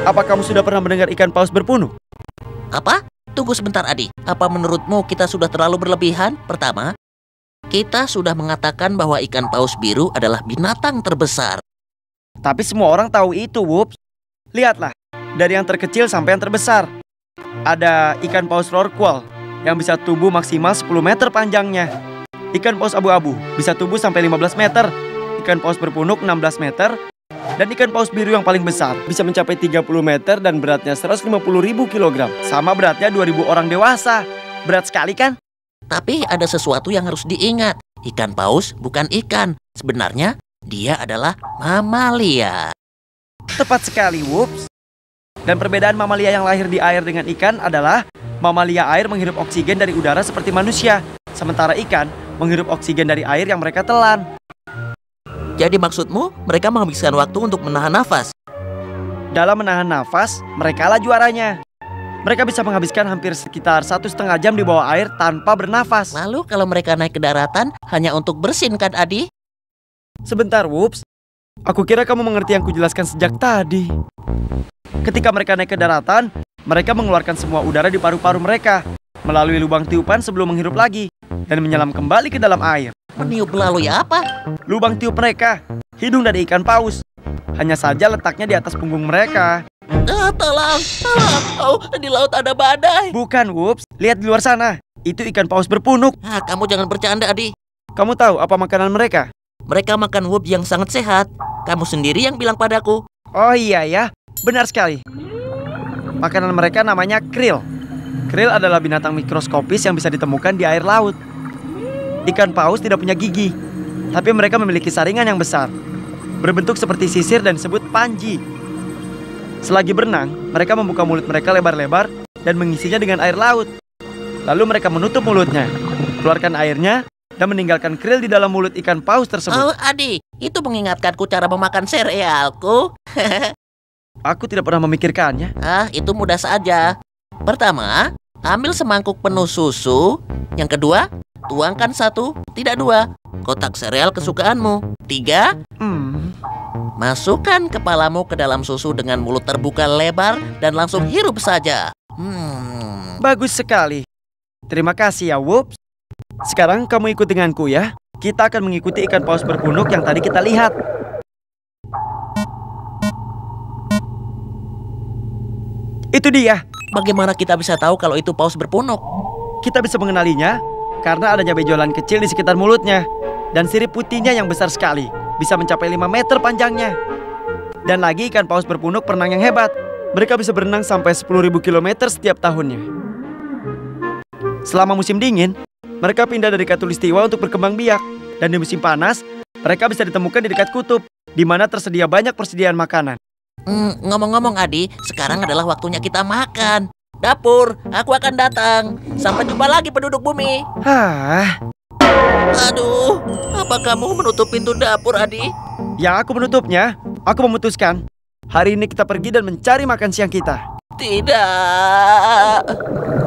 Apa kamu sudah pernah mendengar ikan paus berpunuk? Apa? Tunggu sebentar, Adi. Apa menurutmu kita sudah terlalu berlebihan? Pertama, kita sudah mengatakan bahwa ikan paus biru adalah binatang terbesar. Tapi semua orang tahu itu, Whoops. Lihatlah, dari yang terkecil sampai yang terbesar. Ada ikan paus rorqual yang bisa tumbuh maksimal 10 meter panjangnya. Ikan paus abu-abu bisa tumbuh sampai 15 meter. Ikan paus berpunuk 16 meter. Dan ikan paus biru yang paling besar bisa mencapai 30 meter dan beratnya 150.000 kilogram. Sama beratnya 2.000 orang dewasa. Berat sekali kan? Tapi ada sesuatu yang harus diingat. Ikan paus bukan ikan. Sebenarnya dia adalah mamalia. Tepat sekali, Whoops. Dan perbedaan mamalia yang lahir di air dengan ikan adalah mamalia air menghirup oksigen dari udara seperti manusia. Sementara ikan menghirup oksigen dari air yang mereka telan. Jadi maksudmu mereka menghabiskan waktu untuk menahan nafas? Dalam menahan nafas, mereka lah juaranya. Mereka bisa menghabiskan hampir sekitar 1,5 jam di bawah air tanpa bernafas. Lalu kalau mereka naik ke daratan hanya untuk bersin kan, Adi? Sebentar, Whoops. Aku kira kamu mengerti yang kujelaskan sejak tadi. Ketika mereka naik ke daratan, mereka mengeluarkan semua udara di paru-paru mereka melalui lubang tiupan sebelum menghirup lagi dan menyelam kembali ke dalam air. Meniup melalui apa? Lubang tiup mereka, hidung dari ikan paus. Hanya saja letaknya di atas punggung mereka. Tolong, tolong. Oh, di laut ada badai. Bukan, Whoops. Lihat di luar sana. Itu ikan paus berpunuk. Kamu jangan bercanda, Adi. Kamu tahu apa makanan mereka? Mereka makan whoop yang sangat sehat. Kamu sendiri yang bilang padaku. Oh iya ya, benar sekali. Makanan mereka namanya krill. Krill adalah binatang mikroskopis yang bisa ditemukan di air laut. Ikan paus tidak punya gigi, tapi mereka memiliki saringan yang besar, berbentuk seperti sisir dan disebut panji. Selagi berenang, mereka membuka mulut mereka lebar-lebar dan mengisinya dengan air laut. Lalu mereka menutup mulutnya, keluarkan airnya, dan meninggalkan krill di dalam mulut ikan paus tersebut. Oh, Adi, itu mengingatkanku cara memakan serealku. Aku tidak pernah memikirkannya. Itu mudah saja. Pertama, ambil semangkuk penuh susu. Yang kedua, tuangkan 1, tidak 2, kotak sereal kesukaanmu. 3, masukkan kepalamu ke dalam susu dengan mulut terbuka lebar dan langsung hirup saja. Bagus sekali. Terima kasih ya, Whoops. Sekarang kamu ikut denganku ya. Kita akan mengikuti ikan paus berpunuk yang tadi kita lihat. Itu dia. Bagaimana kita bisa tahu kalau itu paus berpunuk? Kita bisa mengenalinya karena adanya benjolan kecil di sekitar mulutnya. Dan sirip putihnya yang besar sekali, bisa mencapai 5 meter panjangnya. Dan lagi ikan paus berpunuk perenang yang hebat. Mereka bisa berenang sampai 10.000 kilometer setiap tahunnya. Selama musim dingin, mereka pindah dari khatulistiwa untuk berkembang biak. Dan di musim panas, mereka bisa ditemukan di dekat kutub, di mana tersedia banyak persediaan makanan. Ngomong-ngomong, Adi, sekarang adalah waktunya kita makan. Dapur, aku akan datang. Sampai jumpa lagi penduduk bumi. Aduh, apa kamu menutup pintu dapur, Adi? Ya, aku menutupnya. Aku memutuskan. Hari ini kita pergi dan mencari makan siang kita. Tidak.